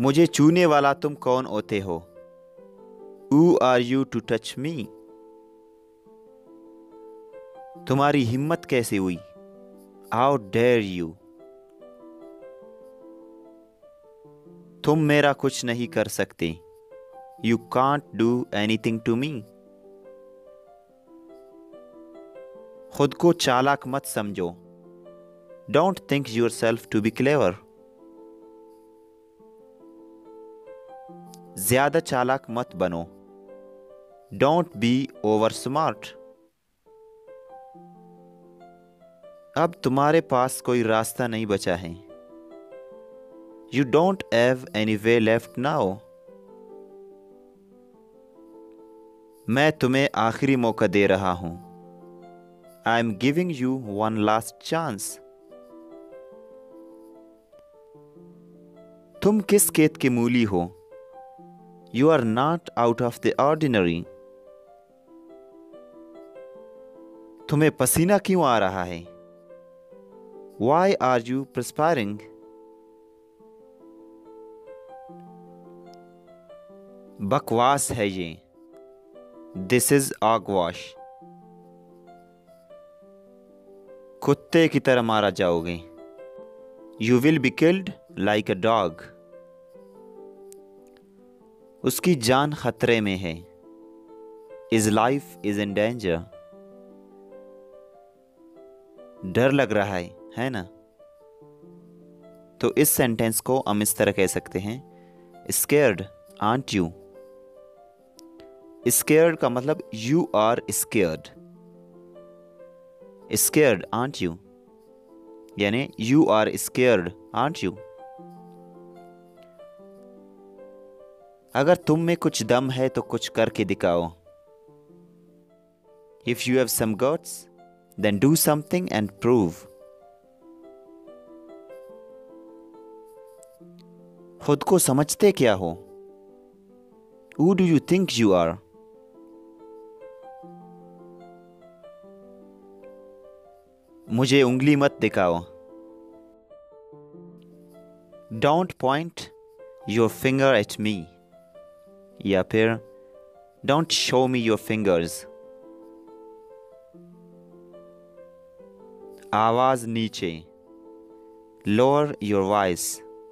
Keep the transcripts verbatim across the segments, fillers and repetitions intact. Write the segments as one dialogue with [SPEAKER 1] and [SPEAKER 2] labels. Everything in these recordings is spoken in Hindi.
[SPEAKER 1] मुझे छूने वाला तुम कौन होते हो? Who are you to touch me? तुम्हारी हिम्मत कैसे हुई? How dare you? तुम मेरा कुछ नहीं कर सकते। You can't do anything to me. खुद को चालाक मत समझो। Don't think yourself to be clever. ज्यादा चालाक मत बनो। Don't be over smart. अब तुम्हारे पास कोई रास्ता नहीं बचा है। You don't have any way left now. मैं तुम्हें आखिरी मौका दे रहा हूं। I am giving you one last chance. तुम किस खेत के मूली हो? You are not out of the ordinary. तुम्हें पसीना क्यों आ रहा है? Why are you perspiring? बकवास है ये। This is hogwash. कुत्ते की तरह मारा जाओगे। You will be killed like a dog. उसकी जान खतरे में है। His life is in danger. डर लग रहा है, है ना? तो इस सेंटेंस को हम इस तरह कह सकते हैं, Scared, aren't you? Scared का मतलब you are scared. Scared, aren't you? यानी you are scared, aren't you? अगर तुम में कुछ दम है तो कुछ करके दिखाओ। If you have some guts, then do something and prove. खुद को समझते क्या हो? Who do you think you are? मुझे उंगली मत दिखाओ। Don't point your finger at me. या फिर Don't show me your fingers. आवाज नीचे। Lower your voice.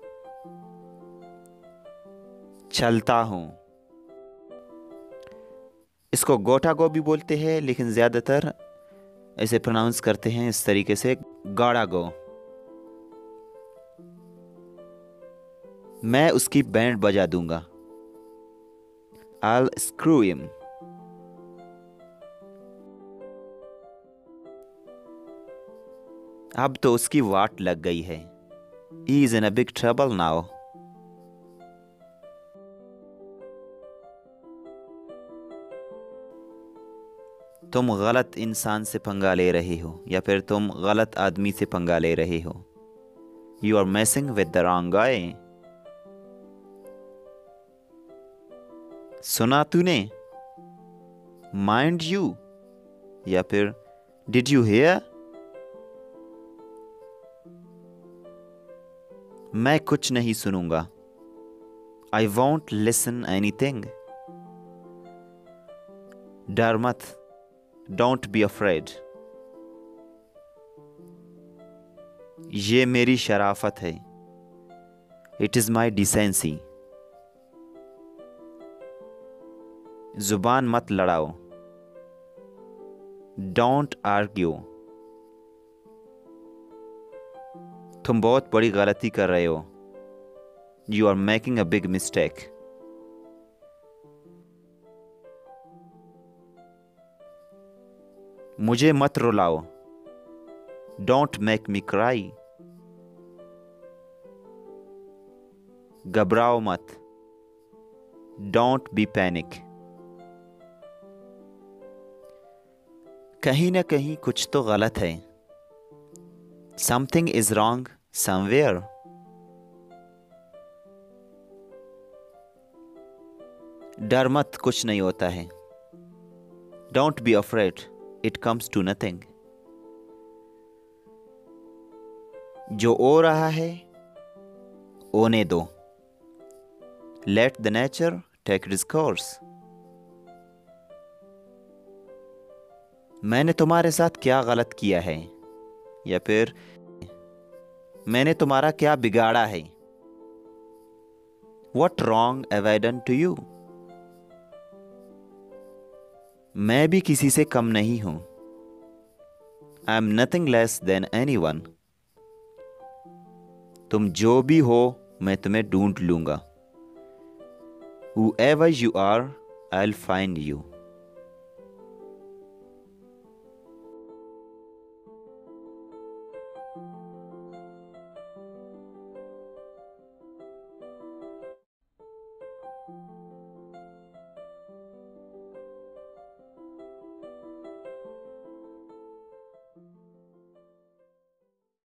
[SPEAKER 1] चलता हूं। इसको गोटा गो भी बोलते हैं, लेकिन ज्यादातर ऐसे प्रोनाउंस करते हैं इस तरीके से, गाड़ा गो। मैं उसकी बैंड बजा दूंगा। I'll screw him. अब तो उसकी वाट लग गई है। He is in a big trouble now. तुम गलत इंसान से पंगा ले रहे हो, या फिर तुम गलत आदमी से पंगा ले रहे हो। You are messing with the wrong guy. सुना तूने? Mind you, या फिर Did you hear? मैं कुछ नहीं सुनूंगा। I won't listen anything. डर मत। Don't be afraid. ये मेरी शराफत है। It is my decency. जुबान मत लड़ाओ। Don't argue. तुम बहुत बड़ी गलती कर रहे हो। You are making a big mistake. मुझे मत रुलाओ। Don't make me cry. घबराओ मत। Don't be panic. कहीं ना कहीं कुछ तो गलत है। Something is wrong somewhere. डर मत, कुछ नहीं होता है। Don't be afraid. It comes to nothing. जो हो रहा है होने दो। Let the nature take its course. मैंने तुम्हारे साथ क्या गलत किया है, या फिर मैंने तुम्हारा क्या बिगाड़ा है. What wrong have I done to you? मैं भी किसी से कम नहीं हूं. I am nothing less than anyone. तुम जो भी हो मैं तुम्हें ढूंढ लूंगा. Whoever you are, I'll find you.